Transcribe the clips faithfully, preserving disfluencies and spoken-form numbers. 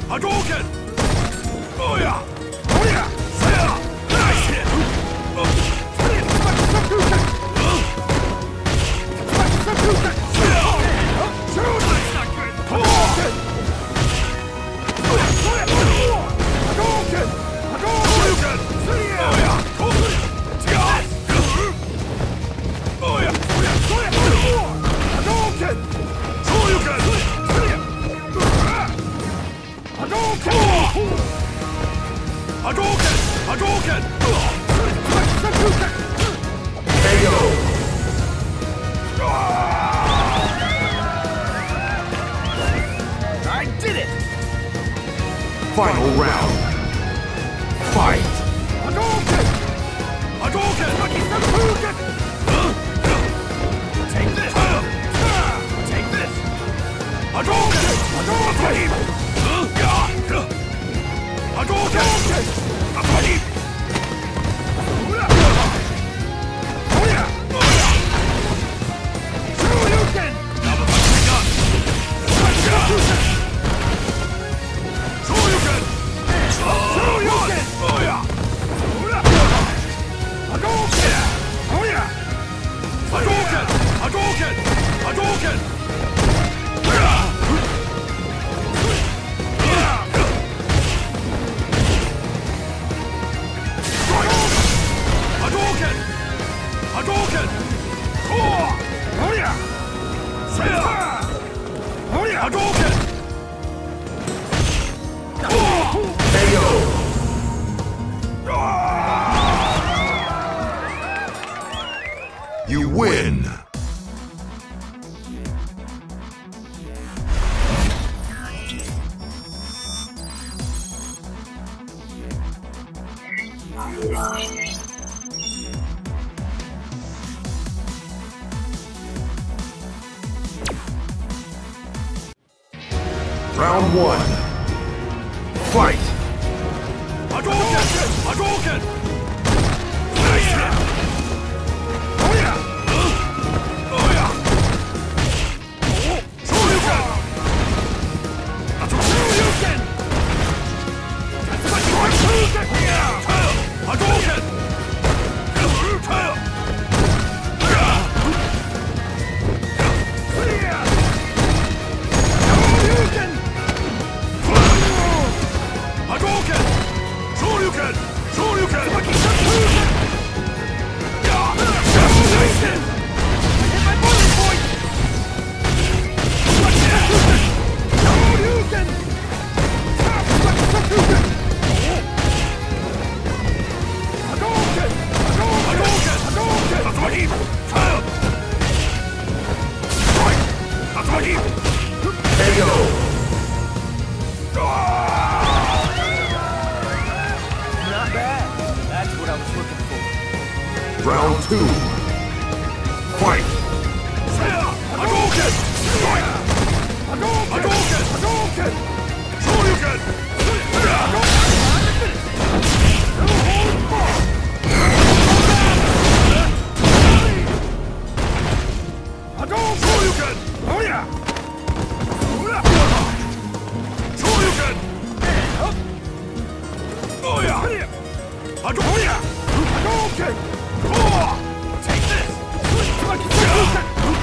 Hadouken! Oh yeah! Oh yeah! Saya! Nice hit! Oh! Hadouken! Hadouken! K O! I did it! Final round. Fight! Hadouken! Hadouken! Hadouken! Take this! Take this! Hadouken! Hadouken! Hadouken! Hadouken! Shoryuken! Shoryuken! Shoryuken! Oh yeah! Hadouken! Oh yeah! Hadouken! Hadouken! Hadouken! Hadouken! Oh! Oh yeah! Saya! Oh yeah! Hadouken! Oh! K O! You win! Round one. Fight! Hadouken! Hadouken! Nice hit! Oh yeah! Oh yeah! Shoryuken! Shoryuken! Hadouken! Hadouken! Hadouken! Shoryuken! Shoryuken! Nice hit! Hit my boiling point! Shoryuken! Hadouken! Hadouken! Hadouken! Hadouken! Strike! Hadouken! K O! Not bad. That's what I was looking for. Round two. Fight! Hadouken! Hadouken! Hadouken! Hadouken! Shoryuken! Hadouken! Shoryuken! Oh yeah! Shoryuken! Oh yeah! Hadouken! Oh yeah! Hadouken! Oh! Take this! Shoryuken!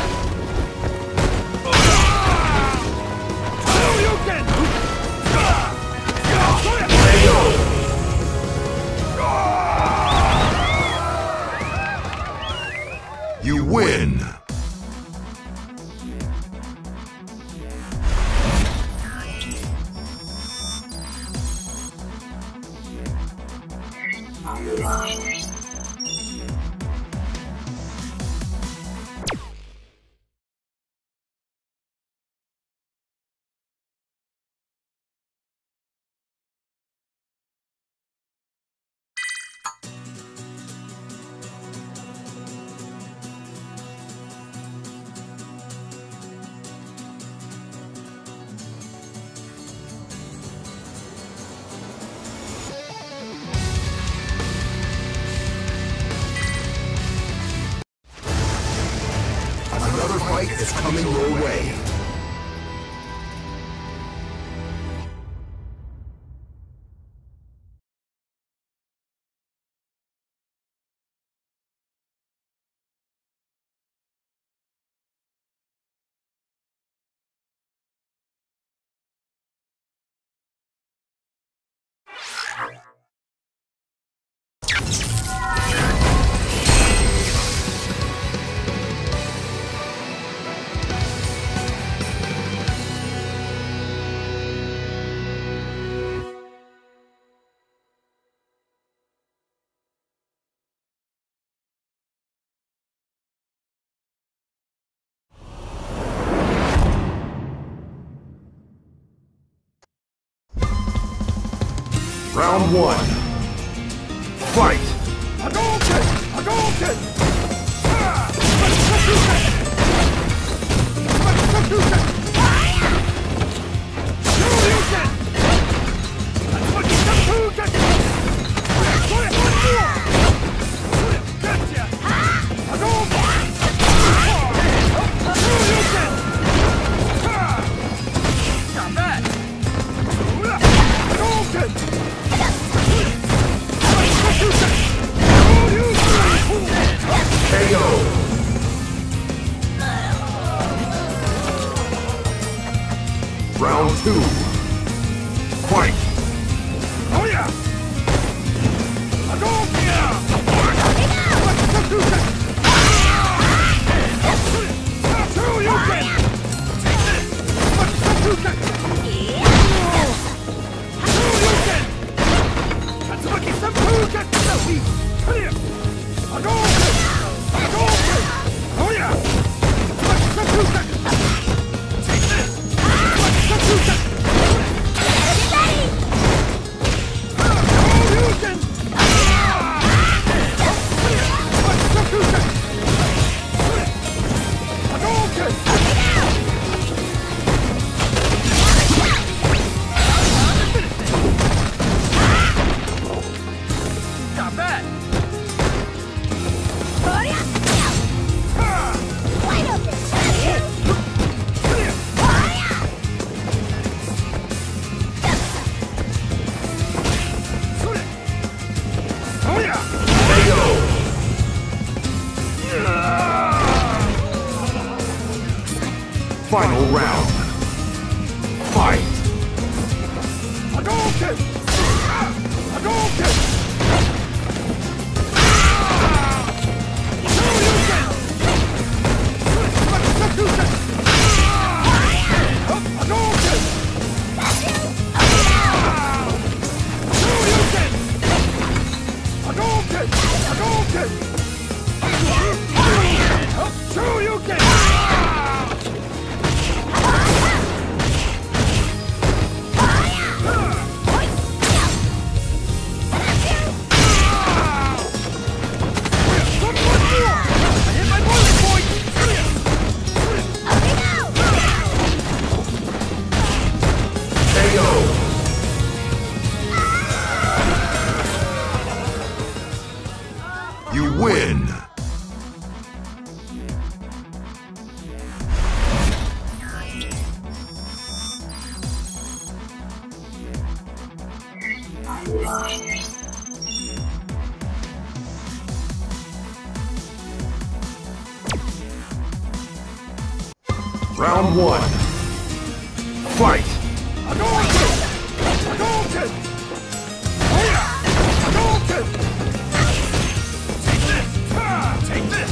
You win! Round one. Fight! Hadouken! Hadouken! Ah! Hadouken! Hadouken! Shoryuken! Hadouken! Hadouken! Gotcha! Hadouken! Shoryuken! Not bad! Hadouken! K O. Round two. Fight. Oh yeah. Hadouken! Shoryuken! Shoryuken! Shoryuken! Tatsumaki Senpuken! Come here! Hadouken! Hadouken! Oh yeah! Tatsumaki Senpuken! Take this! Tatsumaki Senpuken! Shoryuken! Tatsumaki Senpuken! Hadouken! Not bad! Final round. Fight! Hadouken! Hadouken! Shoryuken! Hadouken! Hadouken! Shoryuken! Hadouken! Hadouken! Shoryuken! You win! Round one. Fight! Hadouken! Hadouken! Oh yeah! Hadouken! Take this! Ah, take this!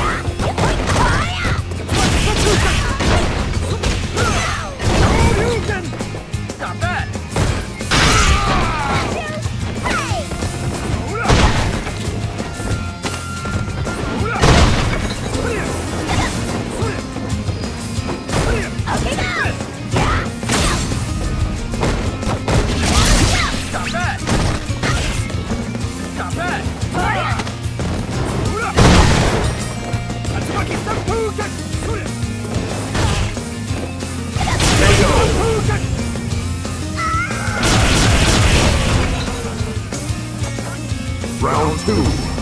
Shoryuken! Not bad! Round two.